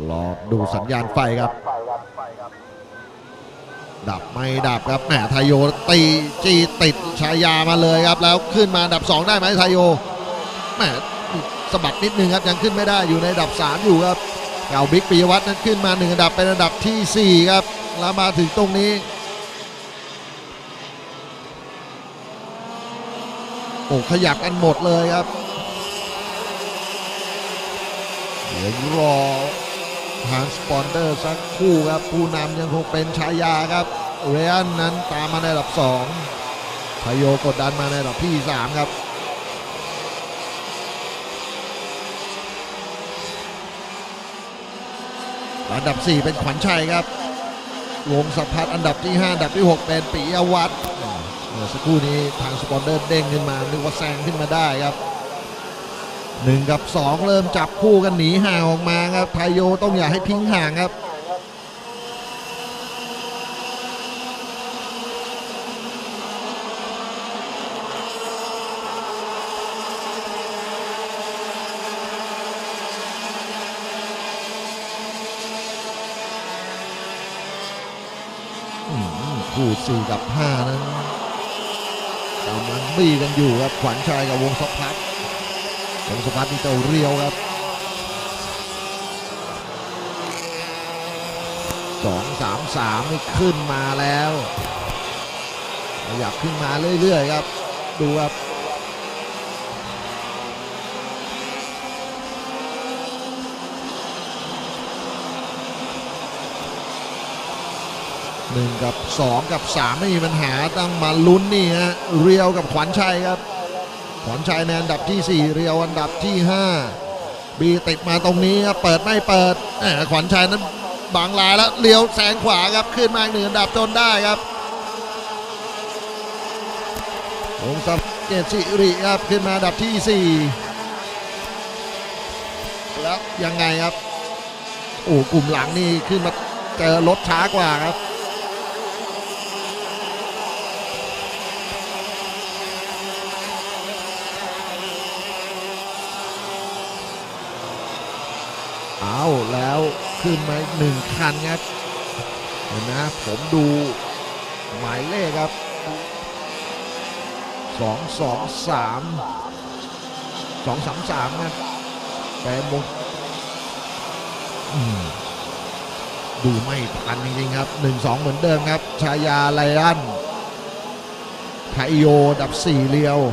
รอดูสัญญาณไฟครับดับไม่ดับครับแหมไทโยตีจีติดชายามาเลยครับแล้วขึ้นมาอันดับ2ได้ไหมไทโยแหมสะบัดนิดนึงครับยังขึ้นไม่ได้อยู่ในอันดับ3อยู่ครับเก่าบิ๊กปิยวัฒน์นั้นขึ้นมา1อันดับเป็นอันดับที่4ครับแล้วมาถึงตรงนี้โอ้ขยับกันหมดเลยครับเดี๋ยวรอทางสปอนเซอร์สักคู่ครับผู้นำยังคงเป็นชายาครับเรอันนั้นตามมาในอันดับ2ไทโยกดดันมาในอันดับที่3ครับอันดับ4เป็นขวัญชัยครับวงศักดิ์พัฒน์อันดับที่5อันดับที่6เป็นปิยวัฒน์เมื่อสักครู่นี้ทางสปอนเซอร์เด้งขึ้นมานึกว่าแซงขึ้นมาได้ครับ1กับ2เริ่มจับคู่กันหนีห่างออกมาครับไทโยต้องอย่าให้ทิ้งห่างครับคู่4กับ5นั้นกำลังบี้กันอยู่ครับขวัญชัยกับวงศักดิ์พัฒน์นี่เจ้าเรียวครับ2-3-3นี่ขึ้นมาแล้วขยับขึ้นมาเรื่อยๆครับดูครับ1กับ2กับ3ไม่มีปัญหาต้องมาลุ้นนี่ฮะเรียวกับขวัญชัยครับขวัญชัยในอันดับที่4เรียวอันดับที่5บีติดมาตรงนี้ครับเปิดไม่เปิดขวัญชัยนั้นบังลายแล้วเลี้ยวแซงขวาครับขึ้นมา1อันดับจนได้ครับวงศักดิ์เกษสิริครับขึ้นมาอันดับที่4แล้วยังไงครับโอ้กลุ่มหลังนี่ขึ้นมาเจอรถช้ากว่าครับเอาแล้วขึ้นมา1คันครับเห็นนะผมดูหมายเลขครับ223ครับแต่หมดดูไม่ทันจริงๆครับ 1-2 เหมือนเดิมครับชายาไลอันไทโยอันดับ4เรียว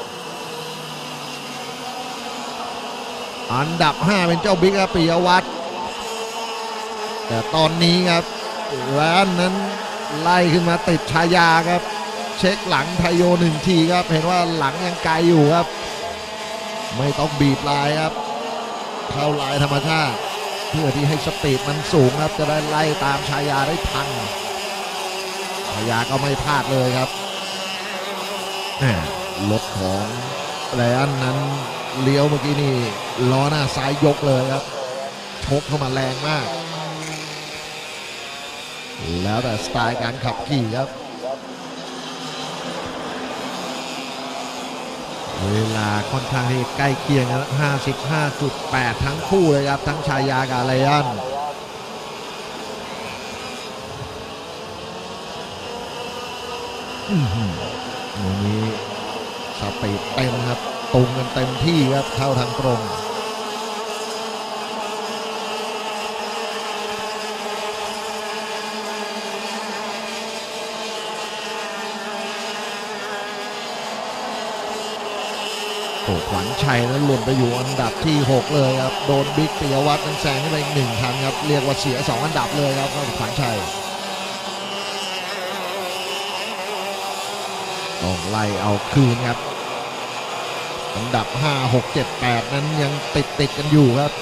อันดับ5เป็นเจ้าบิ๊กครับปิยวัฒน์แต่ตอนนี้ครับร้านนั้นไล่ขึ้นมาติดชายาครับเช็คหลังไทโย1ทีครับเห็นว่าหลังยังไกลอยู่ครับไม่ต้องบีบลายครับเข้าลายธรรมชาติเพื่อที่ให้สปีดมันสูงครับจะได้ไล่ตามชายาได้ทันชายาก็ไม่พลาดเลยครับรถของไรอันนั้นเลี้ยวเมื่อกี้นี่ล้อหน้าซ้ายยกเลยครับชกเข้ามาแรงมากแล้วแต่สไตล์การขับขี่ครับเวลาค่อนข้างที่ใกล้เคียงกัน 55.8 ทั้งคู่เลยครับทั้งชายากับไลอันวันนี้สปีดเต็มครับตรงกันเต็มที่ครับเข้าทางตรงขวัญชัยนั้นหล่นไปอยู่อันดับที่6เลยครับโดนบิ๊กปิยวัฒน์นั้นแซงขึ้นไปอีก1คันครับเรียกว่าเสีย2อันดับเลยครับขวัญชัยต้องไล่เอาคืนครับอันดับ5 6 7 8นั้นยังติดกันอยู่ครับ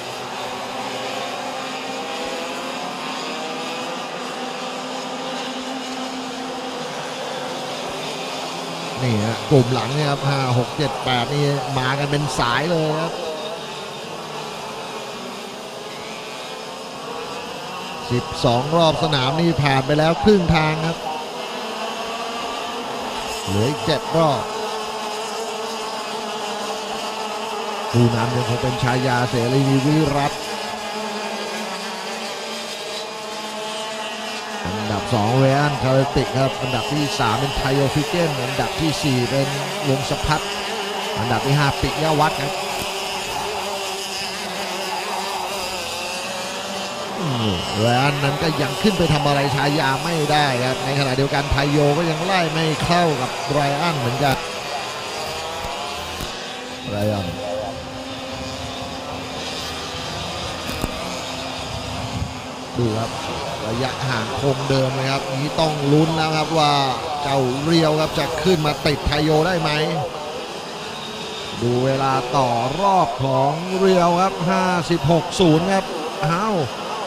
นี่ฮะกลุ่มหลังเนี่ยครับ5 6 7 8นี่มากันเป็นสายเลยครับ12 รอบสนามนี่ผ่านไปแล้วครึ่งทางครับเหลืออีก7 รอบผู้นำยังคงเป็นชายาเสรีวิรัตน์ 2เรอันคาร์ติกครับอันดับที่3เป็นไทโอฟิเกนอันดับที่4เป็นวงศพัฒน์อันดับที่5ปิยวัฒน์ครับเรอันนั้นก็ยังขึ้นไปทำอะไรชายาไม่ได้ครับในขณะเดียวกันไทโยก็ยังไล่ไม่เข้ากับไรอันเหมือนกันไรอันดูครับระยะห่างคงเดิมเลยครับนี้ต้องลุ้นแล้วครับว่าเจ้าเรียวครับจะขึ้นมาติดไทโยได้ไหมดูเวลาต่อรอบของเรียวครับ 56.0 ครับอ้าว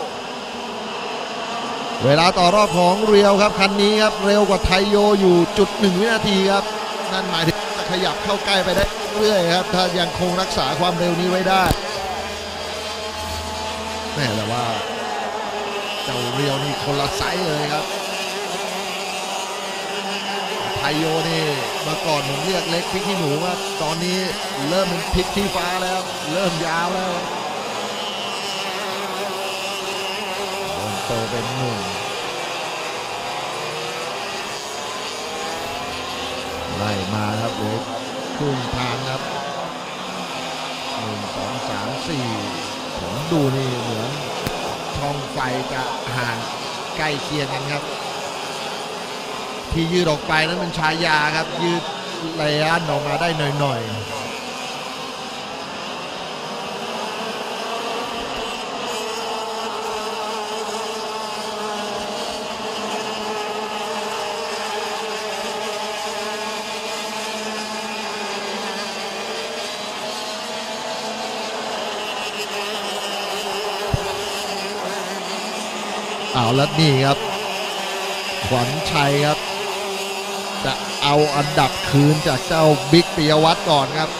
เวลาต่อรอบของเรียวครับคันนี้ครับเร็วกว่าไทโยอยู่1 วินาทีครับนั่นหมายถึงจะขยับเข้าใกล้ไปได้เรื่อยครับถ้ายังคงรักษาความเร็วนี้ไว้ได้แม่แต่ว่าเจ้าเรียวนี่คนละไซส์เลยครับไทโยนี่เมื่อก่อนผมเรียกเล็กพริกขี้หนูครับตอนนี้เริ่มเป็นพริกชี้ฟ้าแล้วเริ่มยาวแล้วโตเป็นหนุ่มไล่มาครับเหลือครึ่งทางครับ1 2 3 4ผมดูนี่เหมือนช่องไฟจะห่างใกล้เคียงกันครับที่ยืดออกไปนั้นเป็นชายาครับยืดไลอันออกมาได้หน่อยๆเอาแล้วนี่ครับขวัญชัยครับจะเอาอันดับคืนจากเจ้าบิ๊กปิยวัฒน์ก่อนครับ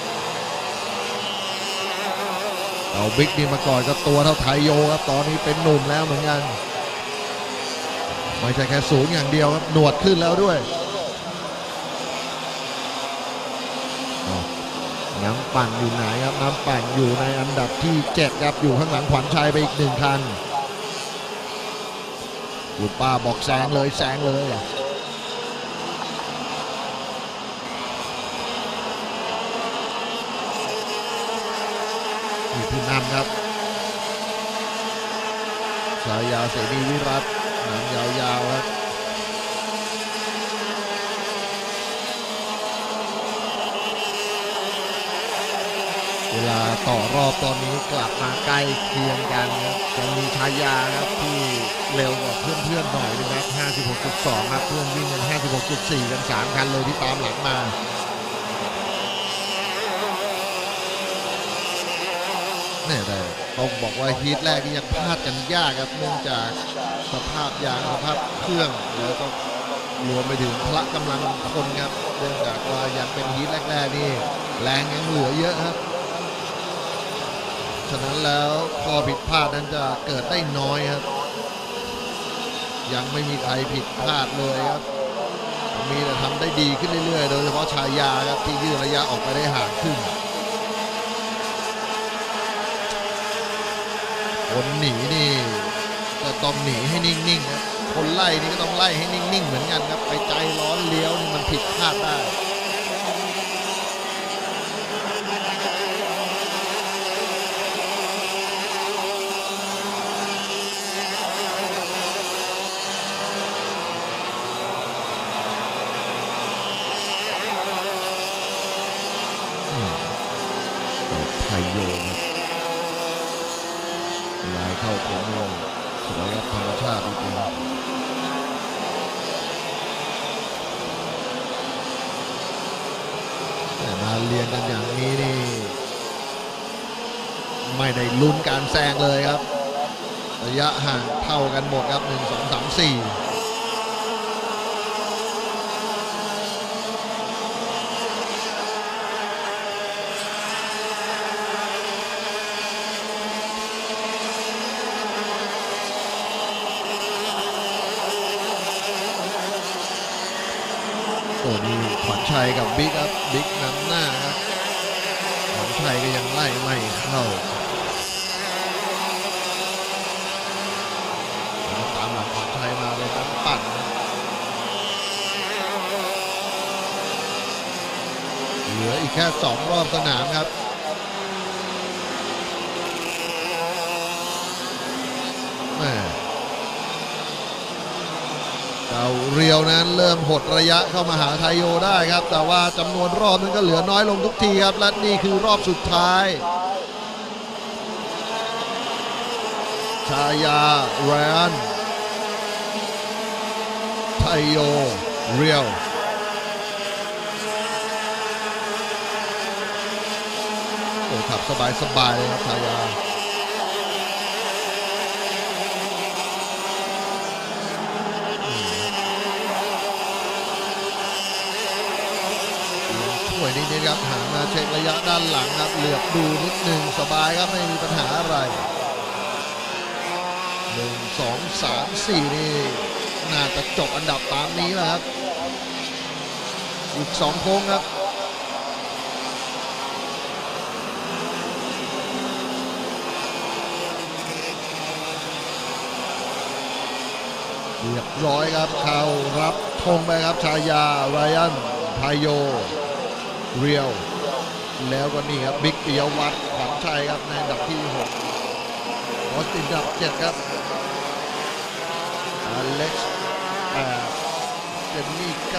เอาบิ๊กนี่มาก่อนก็ตัวเท่าไทโยครับตอนนี้เป็นหนุ่มแล้วเหมือนกันไม่ใช่แค่สูงอย่างเดียวครับหนวดขึ้นแล้วด้วยน้ำปั่นอยู่ไหนครับน้ำปั่นอยู่ในอันดับที่7ครับอยู่ข้างหลังขวัญชัยไปอีก1 คันคุณป้าบอกแซงเลยแซงเลยนี่ผู้นำครับฉายาเสนีวิรัตน์หางยาวๆครับเวลาต่อรอบตอนนี้กลับมาใกล้เคียงกันครับยังมีชายาครับที่เร็วกว่าเพื่อนๆหน่อยนึงครับ 56.2 ครับเพื่อนวิ่งกัน 56.4 กัน3 คันเลยที่ตามหลังมาเนี่ยแต่ต้องบอกว่าฮีทแรกนี่ยังพลาดกันยากครับเนื่องจากสภาพยางสภาพเครื่องแล้วก็รวมไปถึงพละกำลังคนครับเนื่องจากว่ายังเป็นฮีทแรกๆนี่แรงยังเหลือเยอะครับฉะนั้นแล้วข้อผิดพลาดนั้นจะเกิดได้น้อยครับยังไม่มีใครผิดพลาดเลยครับมีแต่ทำได้ดีขึ้นเรื่อยๆโดยเฉพาะชายาครับที่ยืดระยะออกไปได้ห่างขึ้นคนหนีนี่จะต้องหนีให้นิ่งๆครับคนไล่นี่ก็ต้องไล่ให้นิ่งๆเหมือนกันครับไปใจร้อนเลี้ยวนี่มันผิดพลาดได้ไทโยครับลายเข้าโค้งลงสวยครับธรรมชาติจริงแต่มาเรียนกันอย่างนี้นี่ไม่ได้ลุ้นการแซงเลยครับระยะห่างเท่ากันหมดครับ1 2 3 4ตัวนี้ขวัญชัยกับบิ๊กครับบิ๊กนำหน้าครับขวัญชัยก็ยังไล่ไม่เข้าตามหลังขวัญชัยมาเลยครับอีกแค่2รอบสนามครับเราเรียวนั้นเริ่มหดระยะเข้ามาหาไทโยได้ครับแต่ว่าจำนวนรอบนั้นก็เหลือน้อยลงทุกทีครับและนี่คือรอบสุดท้ายชายาแรอันไทโยเรียวโอ้ขับสบายเลยครับชายาช่วยนิดนึงครับหามาเช็คระยะด้านหลังครับเหลือบดูนิดนึงสบายครับไม่มีปัญหาอะไร1 2 3 4นี่น่าจะจบอันดับตามนี้แหละครับอีก2โค้งครับเรียบร้อยครับเข้ารับธงไปครับชายาไรอันไทโยเรียวแล้วก็นี่ครับบิ๊กปิยวัฒน์ขวัญชัยครับในอันดับที่6ออสตินอันดับ7ครับอเล็กซ์8เจนนี่9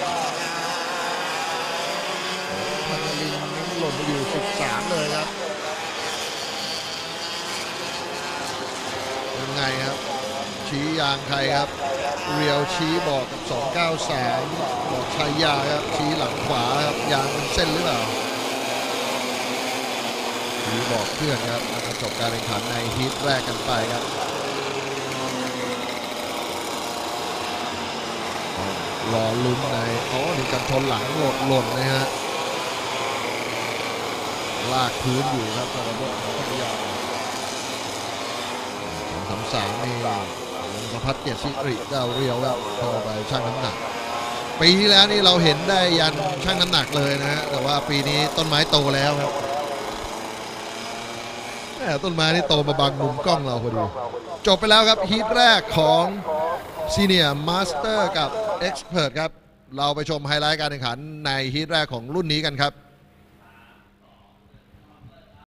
พันลินหล่นไปอยู่13เลยครับยังไงครับชี้ยางใครครับเรียวชี้บอกกับ293บอกชายาครับชี้หลังขวาครับยางเป็นเส้นหรือเปล่าชี้บอกเพื่อนครับแล้วก็จบการแข่งขันในฮีทแรกกันไปครับรอลุ้นในนี่กันชนหลังหล่นนะฮะลากพื้นอยู่ครับแต่ระบบของพัทยา2-3นี่สพัฒน์เกียรติศิริเจ้าเรียวครับเข้าไปชั่งน้ำหนักปีที่แล้วนี่เราเห็นได้ยันชั่งน้ำหนักเลยนะฮะแต่ว่าปีนี้ต้นไม้โตแล้วครับต้นไม้นี่โตมาบังมุมกล้องเราพอดีจบไปแล้วครับฮีทแรกของซีเนียร์มาสเตอร์กับเอ็กซ์เพิร์ทครับเราไปชมไฮไลท์การแข่งขันในฮีทแรกของรุ่นนี้กันครับ